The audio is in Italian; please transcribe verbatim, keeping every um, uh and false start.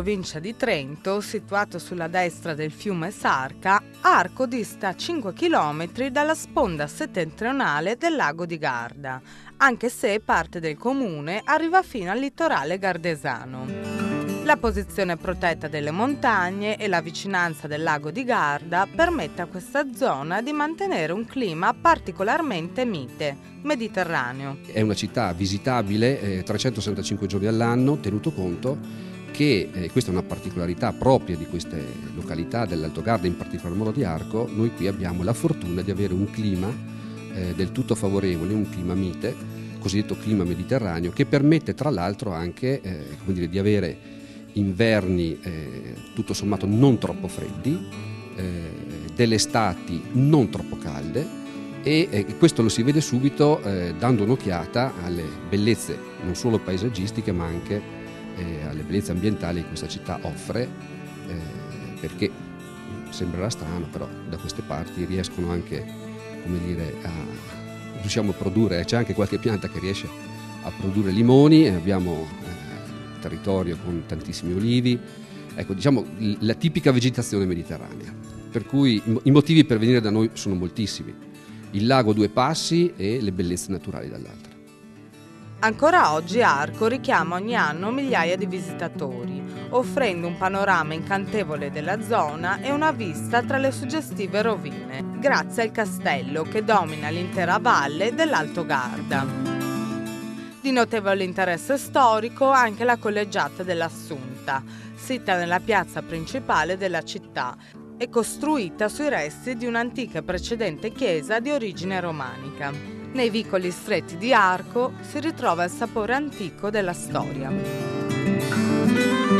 provincia di Trento, situato sulla destra del fiume Sarca, Arco dista cinque chilometri dalla sponda settentrionale del lago di Garda, anche se parte del comune arriva fino al litorale gardesano. La posizione protetta delle montagne e la vicinanza del lago di Garda permette a questa zona di mantenere un clima particolarmente mite, mediterraneo. È una città visitabile eh, trecentosessantacinque giorni all'anno, tenuto conto che, eh, questa è una particolarità propria di queste località dell'Alto Garda, in particolar modo di Arco, noi qui abbiamo la fortuna di avere un clima eh, del tutto favorevole, un clima mite, cosiddetto clima mediterraneo, che permette tra l'altro anche eh, come dire, di avere inverni eh, tutto sommato non troppo freddi, eh, delle estati non troppo calde e eh, questo lo si vede subito eh, dando un'occhiata alle bellezze non solo paesaggistiche ma anche eh, alle bellezze ambientali che questa città offre, eh, perché sembrerà strano però da queste parti riescono anche, come dire, a riusciamo a produrre, c'è anche qualche pianta che riesce a produrre limoni, abbiamo eh, territorio con tantissimi olivi, ecco, diciamo la tipica vegetazione mediterranea, per cui i motivi per venire da noi sono moltissimi: il lago a due passi e le bellezze naturali dall'altra. Ancora oggi Arco richiama ogni anno migliaia di visitatori, offrendo un panorama incantevole della zona e una vista tra le suggestive rovine, grazie al castello che domina l'intera valle dell'Alto Garda. Di notevole interesse storico anche la collegiata dell'Assunta, sita nella piazza principale della città e costruita sui resti di un'antica e precedente chiesa di origine romanica. Nei vicoli stretti di Arco si ritrova il sapore antico della storia.